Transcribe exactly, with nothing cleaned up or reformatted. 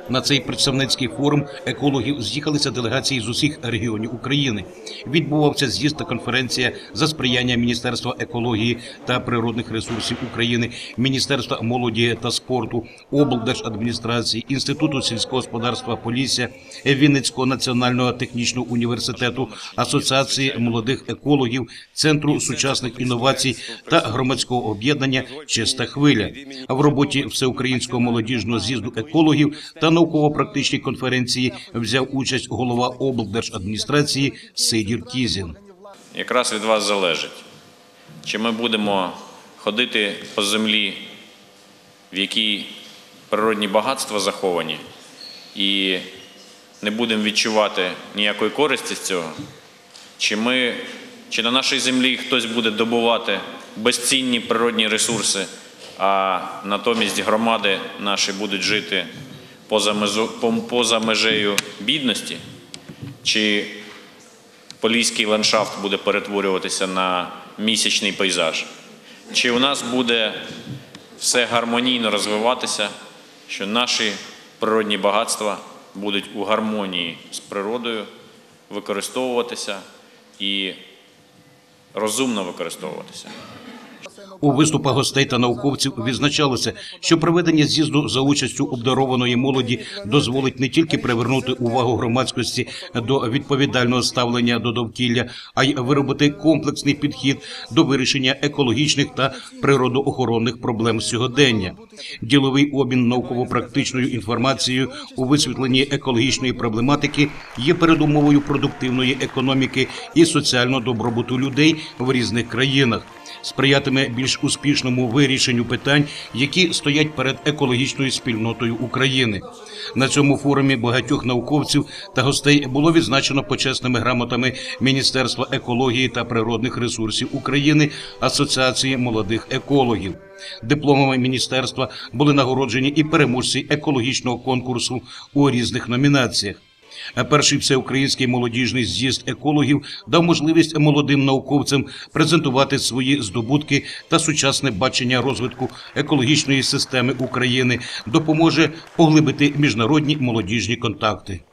На цей представницький форум екологів з'їхалися делегації з усіх регіонів України. Відбувався з'їзд та конференція за сприяння Міністерства екології та природних ресурсів України, Міністерства молоді та спорту, облдержадміністрації, Інституту сільського господарства Полісся, Вінницького національного технічного університету, Асоціації молодих екологів, Центру сучасних інновацій та громадського об'єднання «Чиста хвиля». В роботі Всеукраїнського молодіжного з'їзду екологів та науково-практичній конференції взяв участь голова облдержадміністрації Сидір Кізін. Якраз від вас залежить, чи ми будемо ходити по землі, в якій природні багатства заховані, і не будемо відчувати ніякої користі з цього, чи, ми, чи на нашій землі хтось буде добувати безцінні природні ресурси, а натомість громади наші будуть жити поза, мезу, поза межею бідності, чи поліський ландшафт буде перетворюватися на місячний пейзаж, чи у нас буде все гармонійно розвиватися, що наші природні багатства будуть у гармонії з природою використовуватися і розумно використовуватися. У виступах гостей та науковців відзначалося, що проведення з'їзду за участю обдарованої молоді дозволить не тільки привернути увагу громадськості до відповідального ставлення до довкілля, а й виробити комплексний підхід до вирішення екологічних та природоохоронних проблем сьогодення. Діловий обмін науково-практичною інформацією у висвітленні екологічної проблематики є передумовою продуктивної економіки і соціального добробуту людей в різних країнах. Сприятиме більш успішному вирішенню питань, які стоять перед екологічною спільнотою України. На цьому форумі багатьох науковців та гостей було відзначено почесними грамотами Міністерства екології та природних ресурсів України, Асоціації молодих екологів. Дипломами міністерства були нагороджені і переможці екологічного конкурсу у різних номінаціях. Перший всеукраїнський молодіжний з'їзд екологів дав можливість молодим науковцям презентувати свої здобутки та сучасне бачення розвитку екологічної системи України, допоможе поглибити міжнародні молодіжні контакти.